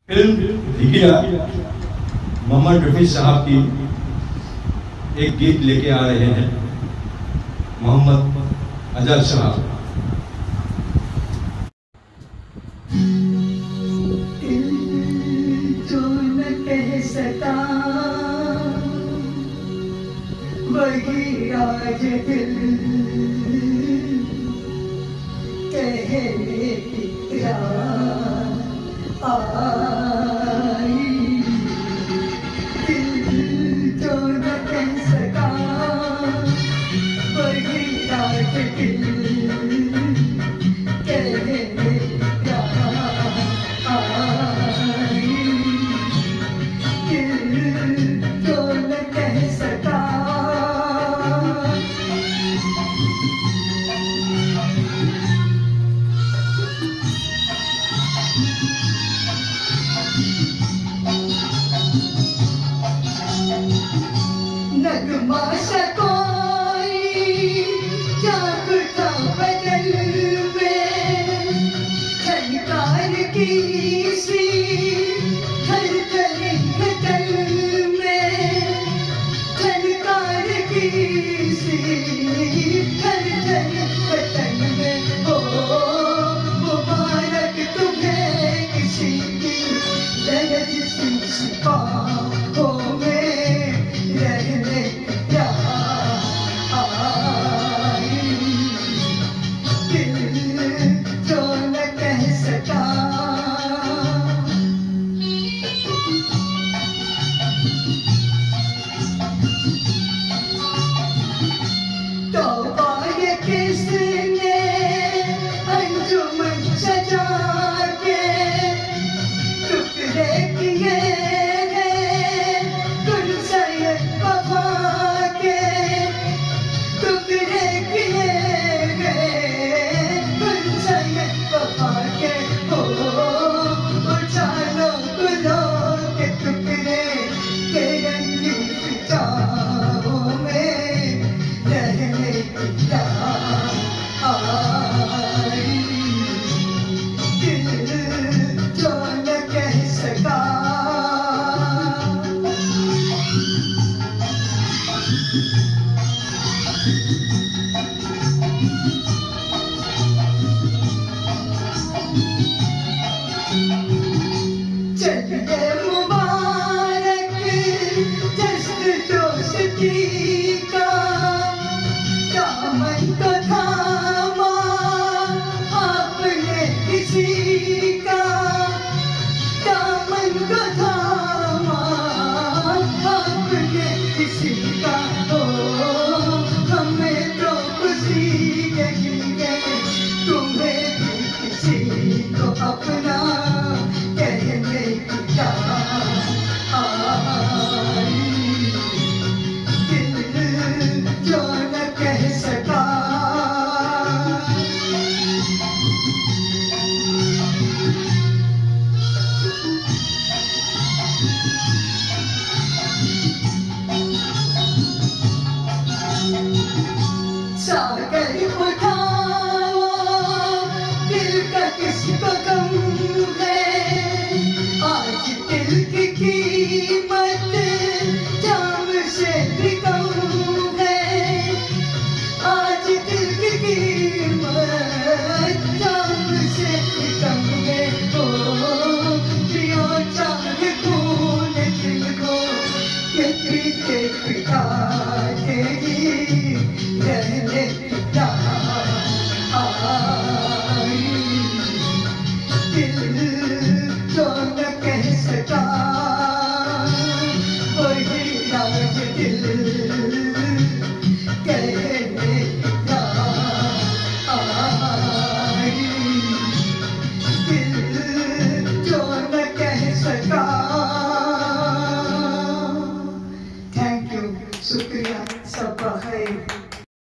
Film धिकिया Mohammad Rafi साहब की एक गीत लेके आ रहे हैं मोहम्मद अजद साहब। जो न कह सका वही आज दिल कहने की आई। दिल जो न कह सका वही आज दिल कहने की आई। दिल जो न कह सका नगमा सा कोई जागता बदल में झनकार की सी हलचल घटल में झनकार की सी हलचल घटल में ओ मुबारक तुम्हें किसी की लहज सी सिपाहों में रहने क्या आई। दिल जो न कह सका तौबा ये किसने अंजुमन सजा के टुकड़े किए हैं गुलशन वफा के टुकड़े किए हैं गुलशन वफा के हो उछालो गुलों के टुकड़े के रंगी फिजाओं में रहने क्या आई। दिल जो न कह सका चलिए मुबारक जश्न दोस्ती का दामन तो थामा आपने किसी का दामन तो थामा आपने किसी का हो हमें तो खुशी यही है तुम्हें भी किसी को अपना कहने की क्या आई। दिल जो न कह सका सागर उठाओ दिल का किसको गम है आज दिल की कीमत जाम से भी कम है आज दिल की कीमत जाम से भी कम है ओ पियो चाहे खून दिल को ये पीते पिता तेरी रहने क्या आई। दिल जो न कह सका वही आज दिल